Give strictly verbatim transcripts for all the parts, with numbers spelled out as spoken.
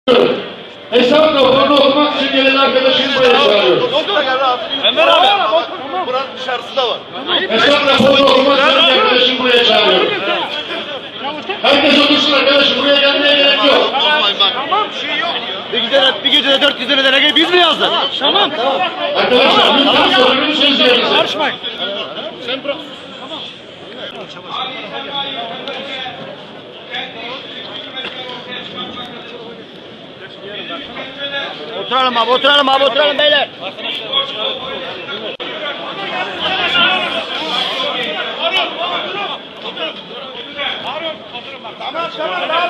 Hesap raporunu okumak için gelen arkadaşım buraya çağırıyor. Ömer abi. Buranın dışarısı da var. Hesap raporunu okumak için gelen arkadaşım buraya çağırıyor. Herkes otursun arkadaşım, buraya gelmeye gerek yok. Tamam, bir şey yok. Bir gecede, bir gecede dört yüz lira gelip yüz mü yazdın? Tamam, tamam. Arkadaşlar, lütfen sorunun sözlerinize. Karışmayın. Sen bırak. Oturalım abi, oturalım abi, oturalım beyler. Tamam, tamam.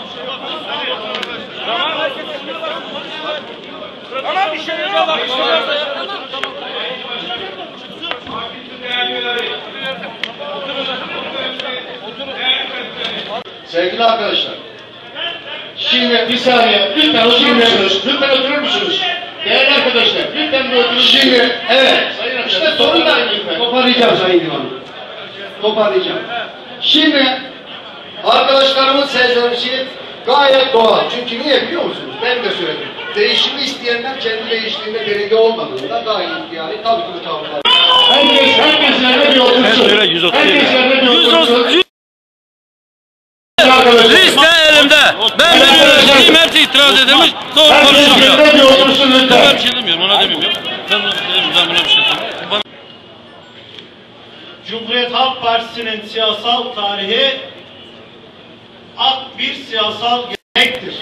Tamam, bir şey yok. Sevgili arkadaşlar, şimdi bir saniye, lütfen oturur musunuz? Lütfen oturur musunuz? Değerli arkadaşlar, lütfen bir oturun. Şimdi, evet, işte sorun da toparlayacağım Sayın Divanım. Toparlayacağım. Şimdi, arkadaşlarımın sezonisi gayet doğal. Çünkü niye biliyor musunuz? Ben de söyledim. Değişimi isteyenler kendi değiştiğinde derinde olmadığında gayet yani tabii ki bu tavırlar. Herkes, herkes yerine bir otursun. Herkes yerine bir otursun. Liste elimde. Ben veriyorum. Hepsi itiraz edilmiş. Doğru konuşuyorum ya. Bir otursun lütfen. Ben bir şey demiyorum. Ona demiyorum. Ben, ben buna bir şey demiyorum. Bana... Cumhuriyet Halk Partisi'nin siyasal tarihi ak bir siyasal gelenektir.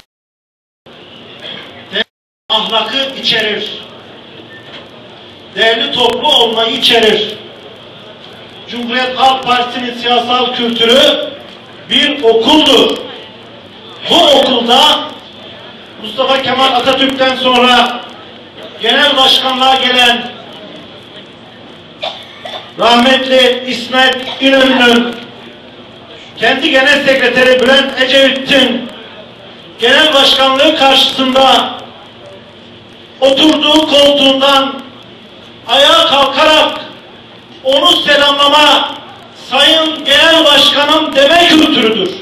Ahlakı içerir. Değerli toplu olmayı içerir. Cumhuriyet Halk Partisi'nin siyasal kültürü bir okuldur. Bu okulda Mustafa Kemal Atatürk'ten sonra genel başkanlığa gelen rahmetli İsmet İnönü'nün, kendi genel sekreteri Bülent Ecevit'in genel başkanlığı karşısında oturduğu koltuğundan ayağa kalkarak onu selamlama, Sayın Genel Başkanım deme kültürüdür.